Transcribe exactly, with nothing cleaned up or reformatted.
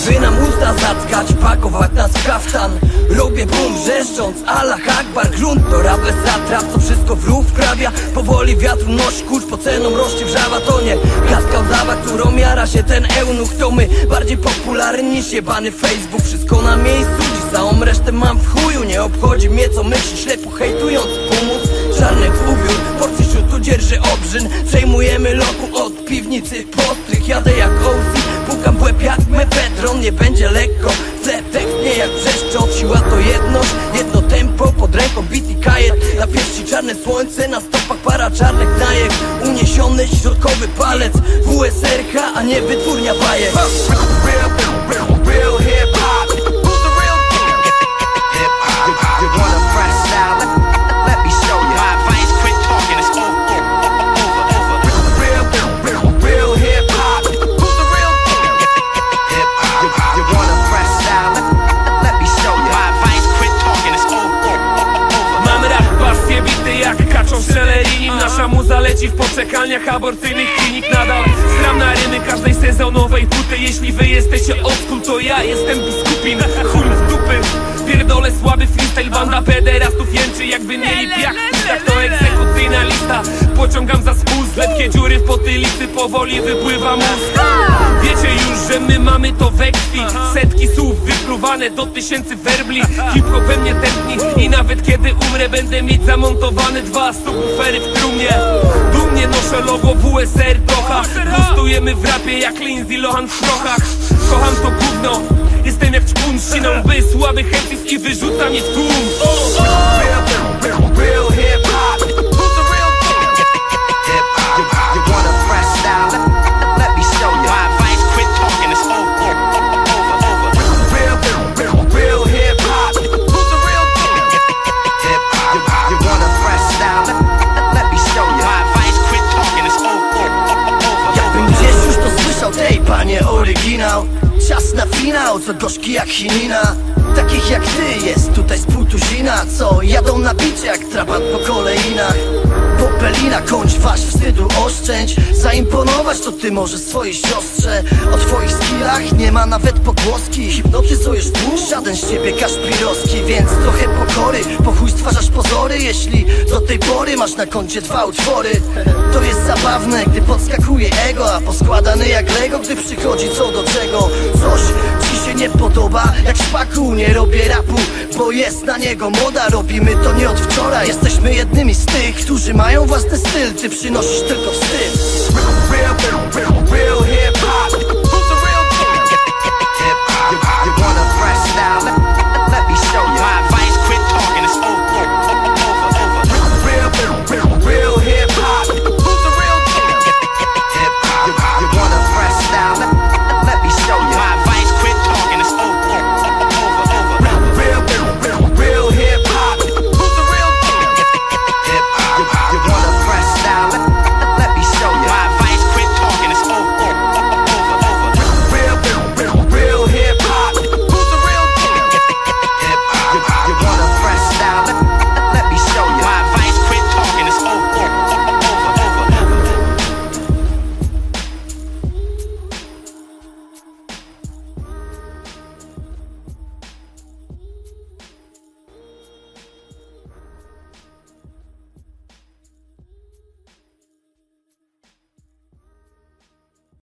by nam usta zatkać, pakować nas w kaftan. Robię bum, wrzeszcząc Allah Akbar. Grunt to rap, bez zatrap, co wszystko w ruch wprawia. Powoli wiatr unosi kurz, po ceną rośnie wrzawa. To nie kaska łzawa, którą jara się ten eunuch. To my, bardziej popularni niż jebany Facebook. Wszystko na miejscu, dziś całą resztę mam w chuju. Nie obchodzi mnie co myśli, ślepo hejtując pomóc. Czarny ubiór, porcji szutu dzierży obrzyn. Przejmujemy loku od piwnicy postrych. Jadę jak O C, pukam w łeb jak mefedron. Nie będzie lekko, chcę tekst nie jak wrzeszczot. Siła to jedność, jedno tempo, pod ręką bit i kajet. Na piersi czarne słońce, na stopach para czarnych najek. Uniesiony środkowy palec, W S R H, a nie wytwórnia bajek. Real hip hop. Who's the real hip hop? You, you wanna fresh style? Let, let me show you. My advice, quit talking, it's over, over, over. Real, real, real hip hop. Who's the real hip hop? You, you wanna fresh style? Let, let me show you. My advice, quit talking, it's over, over. Mamy rap, pasję bity jak kaczą szelerinim. Nasza muza leci w poczekalniach aborcyjnych klinik nadal. Stram na rymy każdej sezonowej puty. Jeśli wy jesteście old school, to ja jestem biskupin. Chuj w dupy, pierdolę słaby freestyle. Banda pederastów jęczy jakby mieli piach. Tak to egzekucyjna lista. Pociągam za spust, lepkie dziury w potylicy. Powoli wypływa mózg. Wiecie już, że my mamy to we krwi. Setki słów wypluwane do tysięcy werbli. Hip-hop we mnie tętni i nawet kiedy umrę będę mieć zamontowane dwa subwoofery w trumnie. Dumnie noszę logo W S R trocha. Gustujemy w rapie jak Lindsay Lohan w prochach. Kocham to gówno, jestem jak czpun. Ścinam by słaby chętów i wyrzucam je w tłum. Real, real, real hip hop. Who's the real hip hop? You, you wanna fresh style? Let, let me show you. My advice, quit talking, it's over, over, over. Real, real, real hip hop. Who's the real hip hop? You, you wanna fresh style? Let, let me show you. My advice, quit talking, it's over, over. Jakbym gdzieś już to słyszał, tej panie oryginał. Czas na finał, co gorzki jak chinina. Takich jak ty jest tutaj z pół tuzina, co jadą na bicie jak trabant po kolejnach. Popelina, kończ wasz wstydu oszczędź. Zaimponować to ty możesz swojej siostrze. O twoich skillach nie ma nawet pogłoski. Hipnotyzujesz tłum, żaden z ciebie kaszpirowski. Więc trochę pokory, po chuj stwarzasz pozory. Jeśli do tej pory masz na koncie dwa utwory. To jest zabawne, gdy podskakuje ego, a poskładany jak Lego, gdy przychodzi co do czego. Coś ci się nie podoba, jak szpaku. Nie robię rapu, bo jest na niego moda. Robimy to nie od wczoraj. Jesteśmy jednymi z tych, którzy mają własny styl. Ty przynosisz tylko wstyd. Real, real, real, real hip